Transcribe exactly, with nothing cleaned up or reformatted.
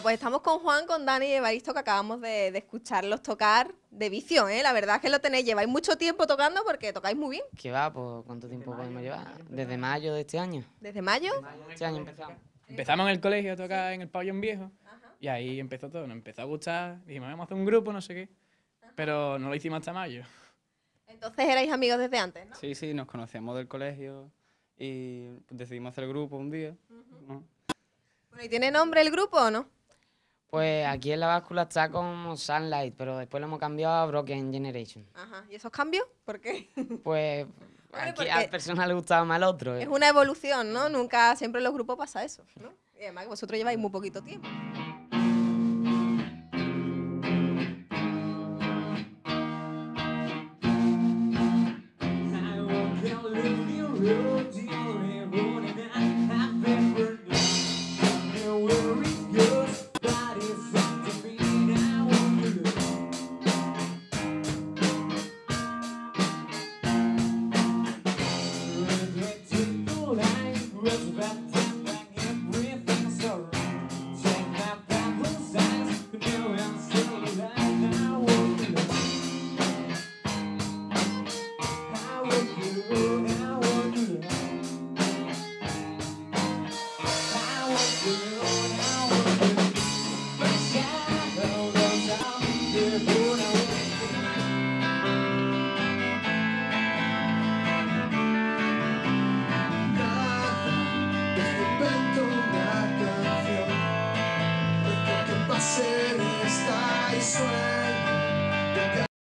pues estamos con Juan, con Dani y Evaristo, que acabamos de, de escucharlos tocar de vicio, ¿eh? La verdad es que lo tenéis, lleváis mucho tiempo tocando porque tocáis muy bien. ¿Qué va? Pues, ¿cuánto tiempo podemos llevar? Desde mayo de este año. ¿Desde mayo? Este año empezamos. Empezamos en el colegio a tocar en el pabellón viejo y ahí empezó todo, nos empezó a gustar, dijimos, vamos a hacer un grupo, no sé qué, pero no lo hicimos hasta mayo. Entonces erais amigos desde antes, ¿no? Sí, sí, nos conocíamos del colegio y decidimos hacer el grupo un día. ¿no? Bueno, ¿y tiene nombre el grupo o no? Pues aquí en la báscula está como Sunlight, pero después lo hemos cambiado a Broken Generation. Ajá, ¿y esos cambios? ¿Por qué? Pues Bueno, aquí porque a personas le gustaba más el otro. Es ¿eh? una evolución, ¿no? Nunca, siempre en los grupos pasa eso, ¿no? Y además que vosotros lleváis muy poquito tiempo.